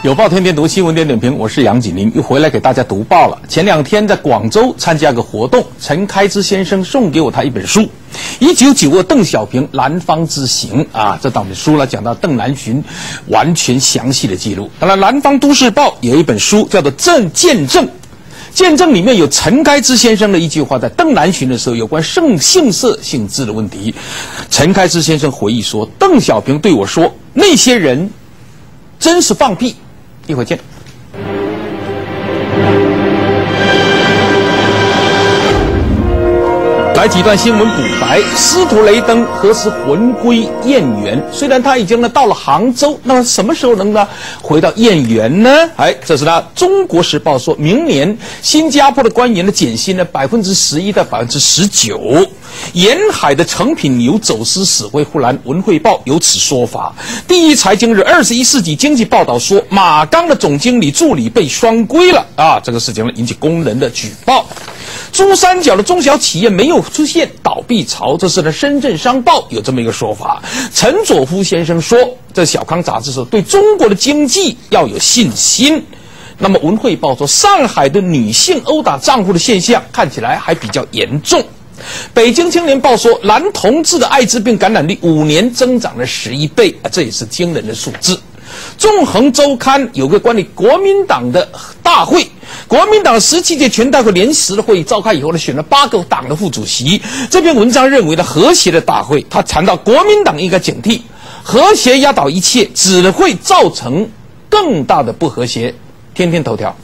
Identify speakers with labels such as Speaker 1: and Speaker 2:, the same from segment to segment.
Speaker 1: 有报天天读新闻点点评，我是杨锦麟，又回来给大家读报了。前2天在广州参加个活动，陈开之先生送给我他一本书，1992邓小平南方之行啊，这本书呢讲到邓南巡完全详细的记录。当然，南方都市报有一本书叫做《见证》。见证里面有陈开之先生的一句话，在邓南巡的时候有关姓色姓资的问题。陈开之先生回忆说，邓小平对我说，那些人真是放屁。一会儿见。来几段新闻补白。司徒雷登何时魂归燕园？虽然他已经到了杭州，那么什么时候能回到燕园呢？这是《中国时报》说，明年新加坡的官员的减薪呢11%到19%。沿海的成品牛走私死灰，忽然《文汇报》有此说法。第一财经日21世纪经济报道说，马钢的总经理助理被双规了啊！这个事情呢引起工人的举报。珠三角的中小企业没有出现倒闭潮，这是深圳商报有这么一个说法。陈佐夫先生说，这小康杂志说，对中国的经济要有信心。那么《文汇报》说，上海的女性殴打丈夫的现象看起来还比较严重。北京青年报说，男同志的艾滋病感染率5年增长了11倍，这也是惊人的数字。纵横周刊有个关于国民党的大会，国民党17届全代会联席的会议召开以后呢，选了8个党的副主席。这篇文章认为呢，和谐的大会，他谈到国民党应该警惕，和谐压倒一切只会造成更大的不和谐。天天头条。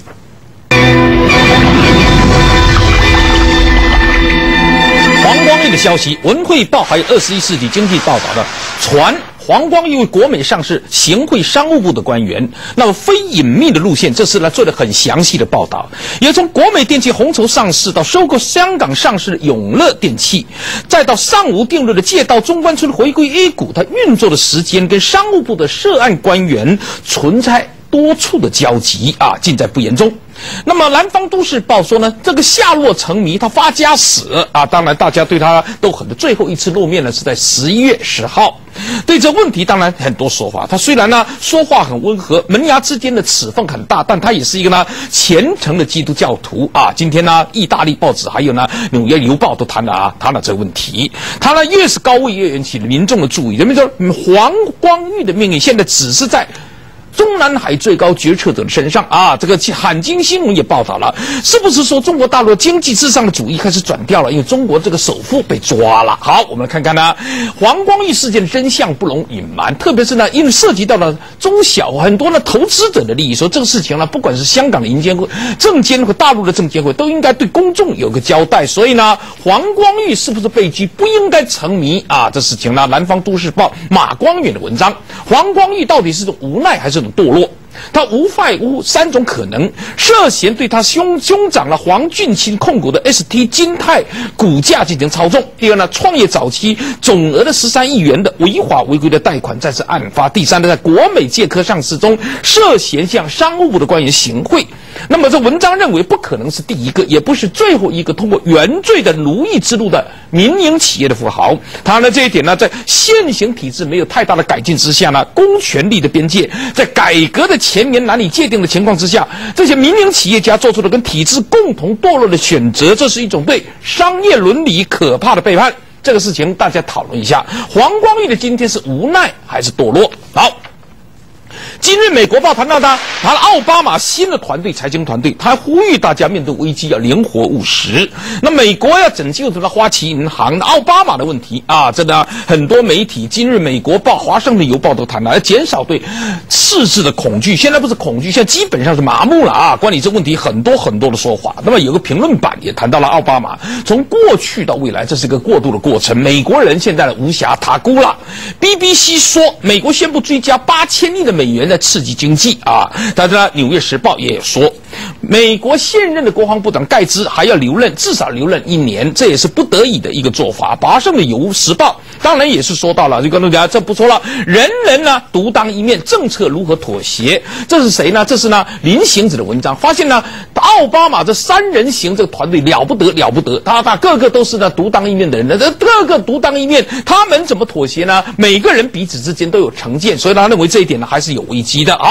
Speaker 1: 黄光裕的消息，《文汇报》还有21世纪经济报道的传，黄光裕为国美上市行贿商务部的官员，那么非隐秘的路线，这次呢做了很详细的报道，也从国美电器红筹上市到收购香港上市的永乐电器，再到上午定律的借道中关村回归 A 股，它运作的时间跟商务部的涉案官员存在多处的交集啊，尽在不言中。那么南方都市报说呢，这个下落成谜，他发家史啊，当然大家对他都很多，最后一次露面呢是在11月10号。对这问题当然很多说法，他虽然呢说话很温和，门牙之间的齿缝很大，但他也是一个呢虔诚的基督教徒啊。今天呢意大利报纸还有呢纽约邮报都谈了这个问题。他呢越是高位越引起民众的注意。人们说黄光裕的命运现在只是在中南海最高决策者的身上啊，这个海经新闻也报道了，是不是说中国大陆经济至上的主义开始转掉了？因为中国这个首富被抓了。好，我们来看看呢，黄光裕事件的真相不容隐瞒，特别是呢，因为涉及到了中小很多呢投资者的利益，说这个事情呢，不管是香港的银监会、证监会、大陆的证监会，都应该对公众有个交代。所以呢，黄光裕是不是被拘，不应该成谜啊？这事情呢，南方都市报马光远的文章，黄光裕到底是种无奈还是种堕落？他无外乎3种可能：涉嫌对他兄长了黄俊卿控股的 ST 金泰股价进行操纵；第二呢，创业早期总额的13亿元的违法违规的贷款再次案发；第三呢，在国美借壳上市中涉嫌向商务部的官员行贿。那么这文章认为不可能是第一个，也不是最后一个通过原罪的奴役之路的民营企业的富豪。他呢这一点呢，在现行体制没有太大的改进之下呢，公权力的边界在改革的前沿难以界定的情况之下，这些民营企业家做出了跟体制共同堕落的选择，这是一种对商业伦理可怕的背叛。这个事情大家讨论一下，黄光裕的今天是无奈还是堕落？好。今日美国报谈到他奥巴马新的团队财经团队，他呼吁大家面对危机要灵活务实。那美国要拯救这个花旗银行奥巴马的问题啊，这呢很多媒体今日美国报、华盛顿邮报都谈到，要减少对赤字的恐惧。现在不是恐惧，现在基本上是麻木了啊。关于这问题很多的说法。那么有个评论版也谈到了奥巴马从过去到未来，这是一个过渡的过程。美国人现在无暇他顾了。BBC 说，美国宣布追加8000亿的美元在刺激经济啊。但是呢，《纽约时报》也有说，美国现任的国防部长盖茨还要至少留任1年，这也是不得已的一个做法。华盛顿邮时报当然也是说到了，就跟大家这不说了，人人呢独当一面，政策如何妥协？这是谁呢？这是呢林行止的文章，发现呢奥巴马这3人行这个团队了不得，他个个都是呢独当一面的人，个个独当一面，他们怎么妥协呢？每个人彼此之间都有成见，所以他认为这一点呢还是有危机的。好。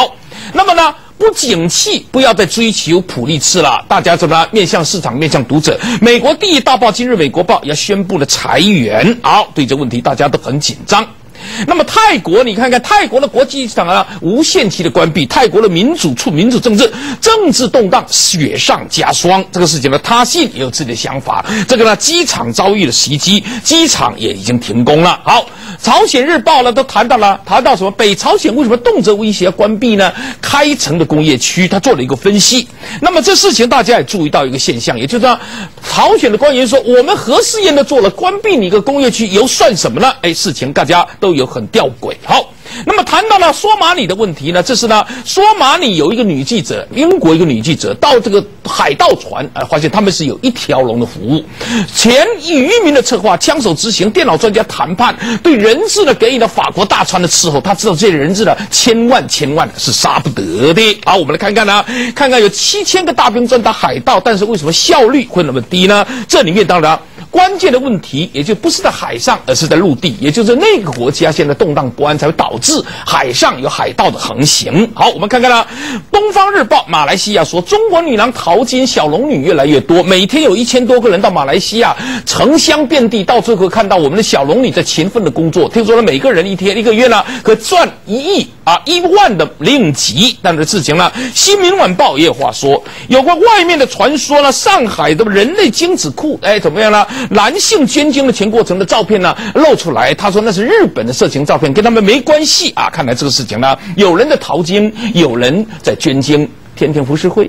Speaker 1: 那么呢，不景气，不要再追求普利次了。大家怎么面向市场，面向读者？美国第一大报《今日美国报》也宣布了裁员。好，对这问题大家都很紧张。那么泰国，你看看泰国的国际机场啊，无限期的关闭，泰国的民主政治动荡，雪上加霜。这个事情呢，他信也有自己的想法。这个呢，机场遭遇了袭击，机场也已经停工了。好，朝鲜日报呢都谈到什么？北朝鲜为什么动辄威胁要关闭呢？开城的工业区，他做了一个分析。那么这事情大家也注意到一个现象，也就是说，朝鲜的官员说，我们核试验都做了，关闭你一个工业区又算什么呢？事情大家都有很吊诡。好，那么谈到了索马里的问题呢，这是呢，索马里有一个女记者，英国一个女记者到这个海盗船，发现他们是有一条龙的服务，前渔民的策划，枪手执行，电脑专家谈判，对人质呢给予了法国大船的伺候。他知道这些人质呢千万是杀不得的。好，我们来看看呢，看看有7000个大兵专打海盗，但是为什么效率会那么低呢？这里面当然关键的问题也就不是在海上，而是在陆地，也就是那个国家现在动荡不安，才会导致海上有海盗的横行。好，我们看看啦，《东方日报》马来西亚说，中国女郎淘金，小龙女越来越多，每天有1000多个人到马来西亚，城乡遍地，到最后看到我们的小龙女在勤奋的工作。听说呢，每个人一个月呢可赚1万的令吉。但是事情呢，《新民晚报》也有话说，有关外面的传说呢，上海的人类精子库，怎么样呢？男性捐精的全过程的照片呢露出来，他说那是日本的色情照片，跟他们没关系啊。看来这个事情呢，有人在淘金，有人在捐精。天天浮世绘。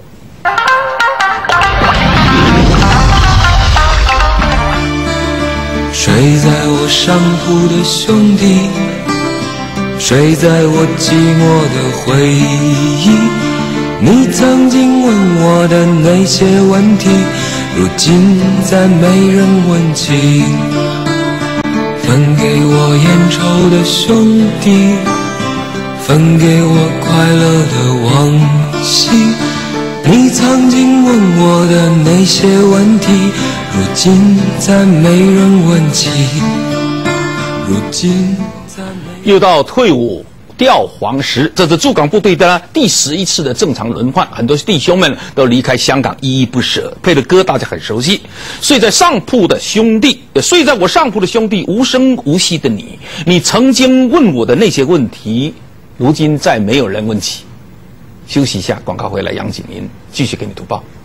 Speaker 2: 睡在我上铺的兄弟，睡在我寂寞的回忆，你曾经问我的那些问题，如今再没人问起。分给我烟抽的兄弟，分给我快乐的往昔，你曾经问我的那些问题，如今再没人问起。如今再没
Speaker 1: 又到退伍调黄时，这是驻港部队的第11次的正常轮换，很多弟兄们都离开香港，依依不舍。配的歌大家很熟悉，睡在上铺的兄弟，睡在我上铺的兄弟，无声无息的你，你曾经问我的那些问题，如今再没有人问起。休息一下，广告回来，杨景林继续给你读报。